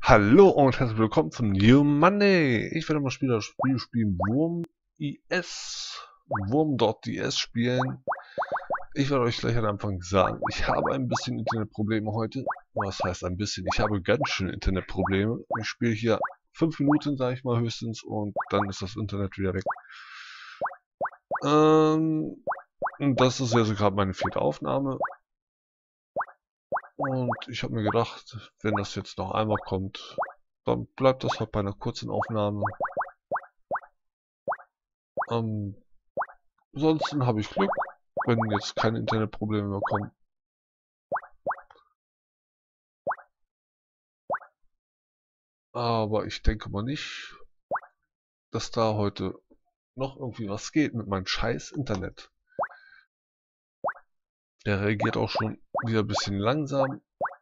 Hallo und herzlich willkommen zum New Monday. Ich werde mal wieder das Spiel spielen, Wurm.ds spielen. Ich werde euch gleich am Anfang sagen, ich habe ein bisschen Internetprobleme heute. Was heißt ein bisschen? Ich habe ganz schön Internetprobleme. Ich spiele hier 5 Minuten, sage ich mal höchstens, und dann ist das Internet wieder weg. Und das ist also gerade meine 4. Aufnahme. Und ich habe mir gedacht, wenn das jetzt noch einmal kommt, dann bleibt das halt bei einer kurzen Aufnahme. Ansonsten habe ich Glück, wenn jetzt keine Internetprobleme mehr kommen. Aber ich denke mal nicht, dass da heute noch irgendwie was geht mit meinem scheiß Internet. Der reagiert auch schon wieder ein bisschen langsam.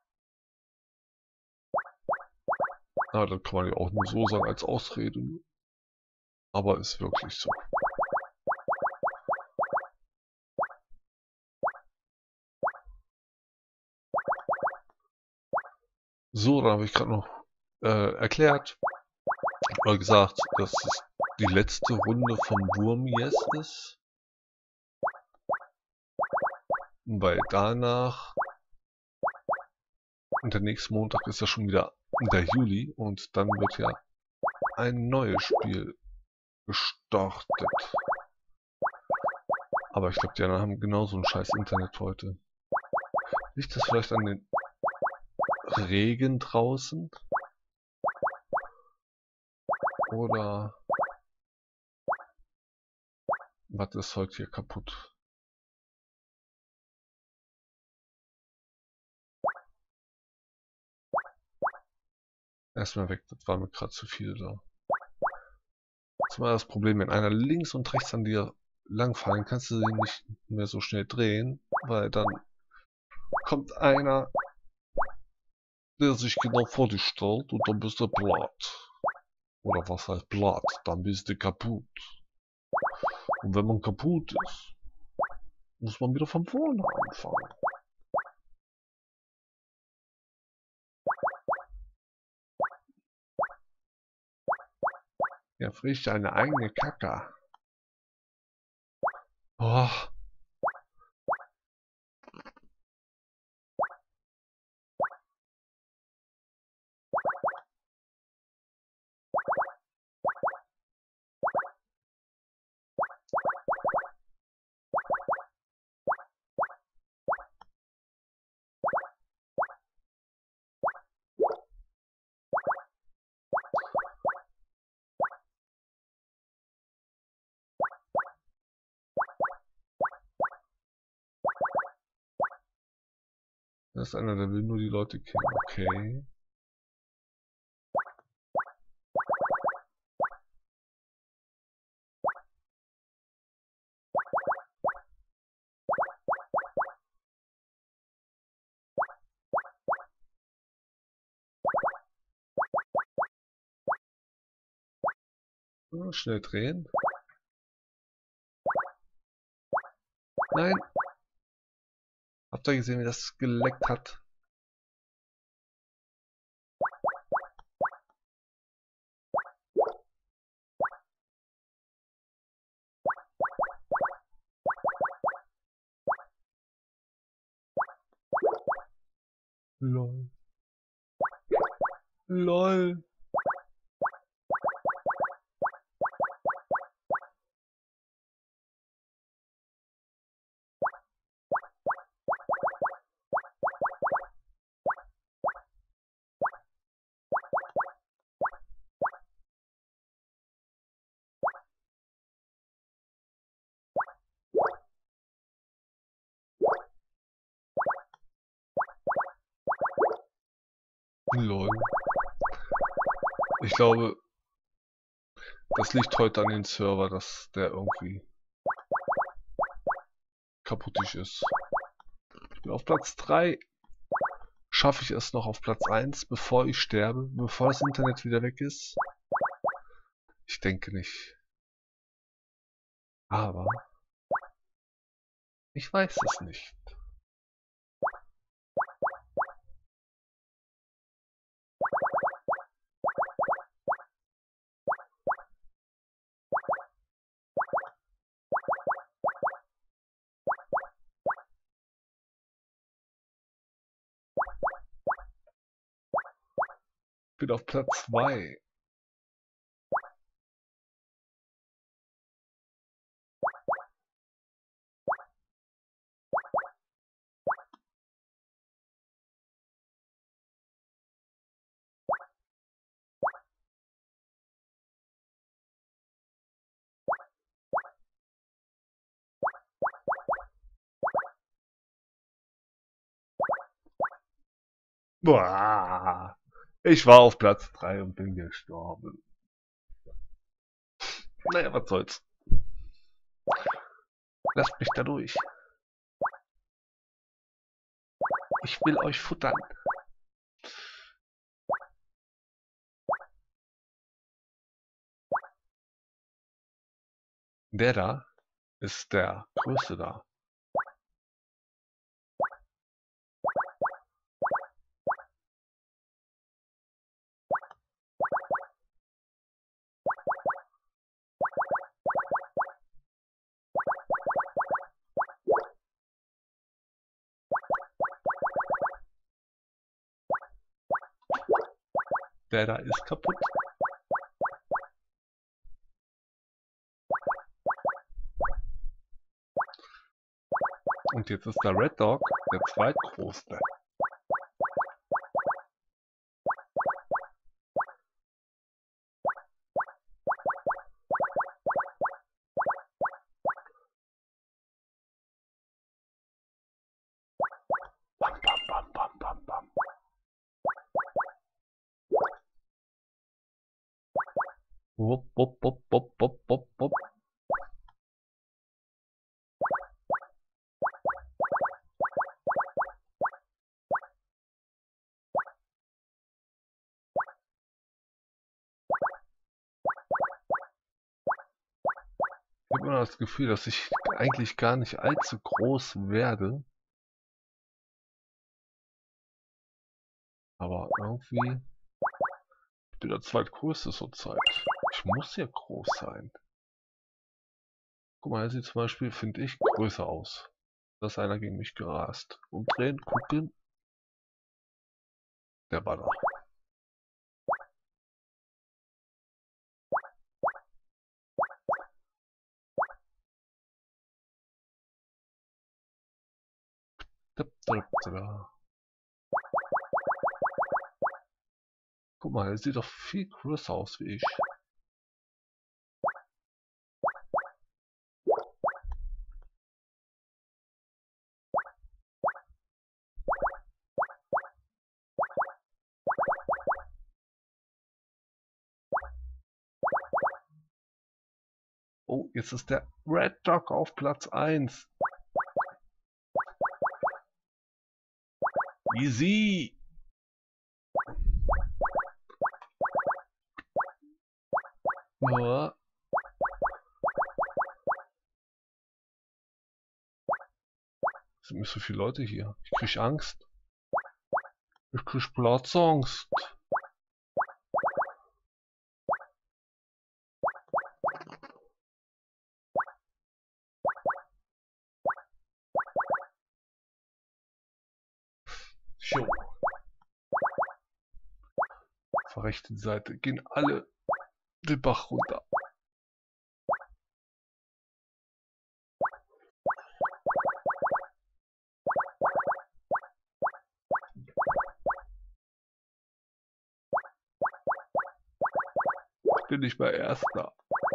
Aber das kann man ja auch nur so sagen als Ausrede. Aber ist wirklich so. So, dann habe ich gerade noch erklärt oder gesagt, dass es die letzte Runde vom Wurm jetzt ist. Weil danach, und der nächste Montag ist ja schon wieder der Juli und dann wird ja ein neues Spiel gestartet. Aber ich glaube, die anderen haben genauso ein scheiß Internet heute. Liegt das vielleicht an den Regen draußen? Oder was ist heute hier kaputt? Erstmal weg, das war mir gerade zu viel da. Das war das Problem, wenn einer links und rechts an dir langfallen, kannst du den nicht mehr so schnell drehen, weil dann kommt einer, der sich genau vor dich stellt und dann bist du platt. Oder was heißt platt? Dann bist du kaputt. Und wenn man kaputt ist, muss man wieder von vorne anfangen. Er frisst eine eigene Kacke. Oh. Das ist einer, der will nur die Leute killen. Okay. Schnell drehen. Nein. Habt ihr gesehen, wie das geleckt hat? Lol. LOL. LOL. Ich glaube, das liegt heute an den Server, dass der irgendwie kaputtig ist. Ich bin auf Platz 3. Schaffe ich es noch auf Platz 1, bevor ich sterbe, bevor das Internet wieder weg ist? Ich denke nicht. Aber ich weiß es nicht. bin auf Platz 2. Boah, ich war auf Platz 3 und bin gestorben. Naja, was soll's. Lasst mich da durch. Ich will euch futtern. Der da ist der größte da. Der da ist kaputt. Und jetzt ist der Red Dog der zweitgrößte. Bam, bam, bam, bam, bam, bam. Wupp, wupp, wupp, wupp, wupp, wupp, wupp. Ich habe immer das Gefühl, dass ich eigentlich gar nicht allzu groß werde. Aber irgendwie, ich bin der zweitgrößte zurzeit. Ich muss ja groß sein. Guck mal, er sieht zum Beispiel, finde ich, größer aus. Da ist einer gegen mich gerast. Umdrehen, gucken. Der war da. Guck mal, er sieht doch viel größer aus wie ich. Oh, jetzt ist der Red Dog auf Platz 1. Easy. Ja. Es sind mir so viele Leute hier. Ich krieg Angst. Ich krieg Platzangst. Jo. Auf der rechten Seite gehen alle den Bach runter. Ich bin nicht mehr Erster.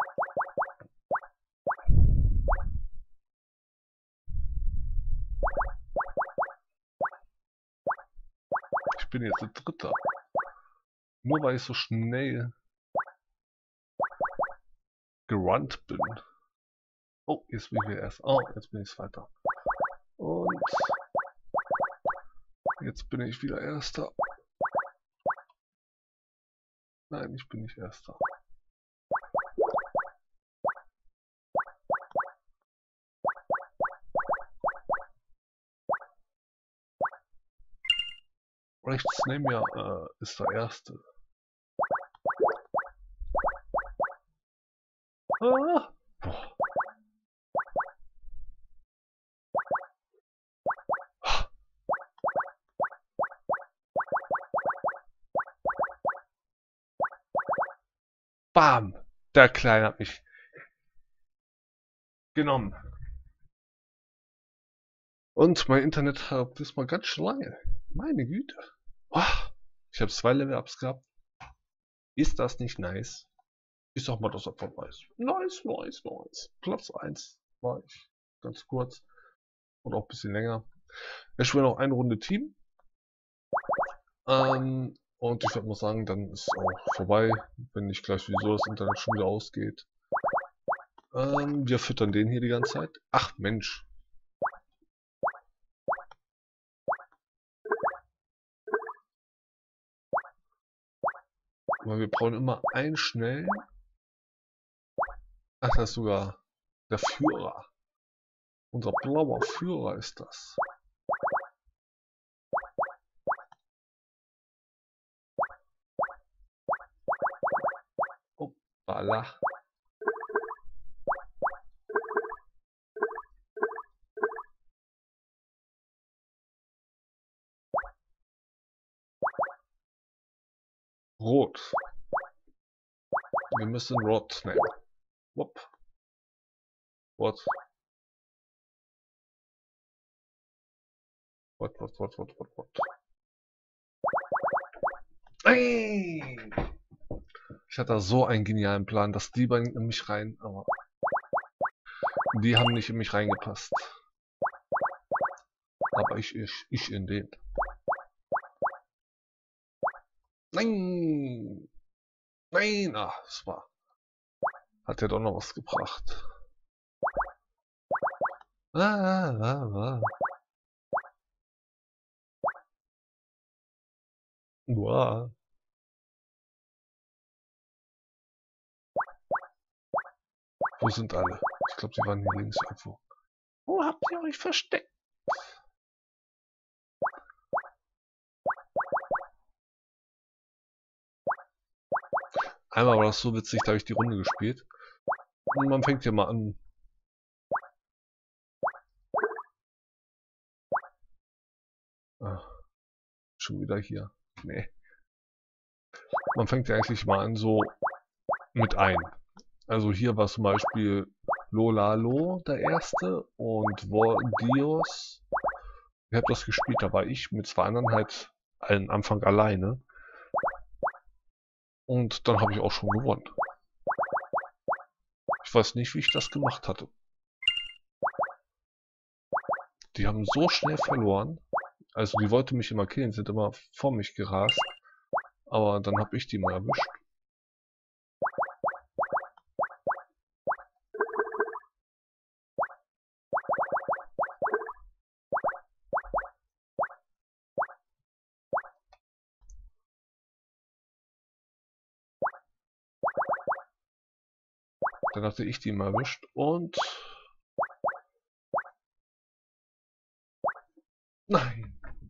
Ich bin jetzt der Dritter. Nur weil ich so schnell gerannt bin. Oh, jetzt bin ich wieder erst. Oh, jetzt bin ich Zweiter. Und jetzt bin ich wieder Erster. Nein, ich bin nicht Erster. Rechts neben mir ist der Erste. Ah! Boah. Bam! Der Kleine hat mich genommen. Und mein Internet hat diesmal ganz schön lange. Meine Güte. Oh, ich habe 2 Level-Ups gehabt. Ist das nicht nice? Ich sag mal, das einfach nice. Nice. Platz 1 war ich. Ganz kurz. Und auch ein bisschen länger. Ich spiele noch eine Runde Team. Und ich würde mal sagen, dann ist auch vorbei, wenn nicht gleich sowieso das Internet schon wieder ausgeht. Wir füttern den hier die ganze Zeit. Ach Mensch. Weil wir brauchen immer einen schnellen. Ach, das ist sogar der Führer. Unser blauer Führer ist das. Hoppala. Rot. Wir müssen Rot nehmen. Whoop. What? What? Nein! Ich hatte so einen genialen Plan, dass die beiden in mich rein, aber die haben nicht in mich reingepasst. Aber ich in den. Nein! Nein! Ah, es war. Hat ja doch noch was gebracht. Wow. Wo sind alle? Ich glaube, die waren hier links irgendwo. Wo habt ihr euch versteckt? Einmal war das so witzig, da habe ich die Runde gespielt. Und man fängt ja mal an. Ah, schon wieder hier. Nee. Man fängt ja eigentlich mal an so mit ein. Also hier war zum Beispiel Lolalo der erste und Dios. Ich habe das gespielt, da war ich mit 2 anderen halt am Anfang alleine. Und dann habe ich auch schon gewonnen. Ich weiß nicht, wie ich das gemacht hatte. Die haben so schnell verloren. Also die wollten mich immer killen, sind immer vor mich gerast. Aber dann habe ich die mal erwischt. Dann hatte ich die mal erwischt und... Nein!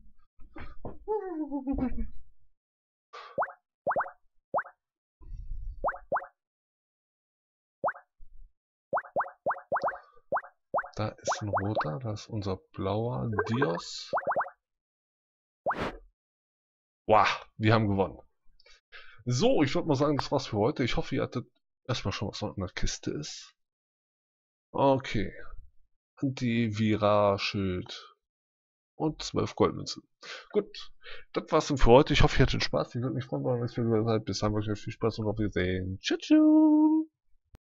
Da ist ein roter, das ist unser blauer Dios. Wow, wir haben gewonnen. So, ich würde mal sagen, das war's für heute. Ich hoffe, ihr hattet erstmal schon was noch in der Kiste ist. Okay. Antivira-Schild. Und 12 Goldmünzen. Gut, das war's dann für heute. Ich hoffe, ihr hattet Spaß. Ich würde mich freuen, wenn ihr wieder seid. Bis dann, euch viel Spaß und auf Wiedersehen. Tschüss.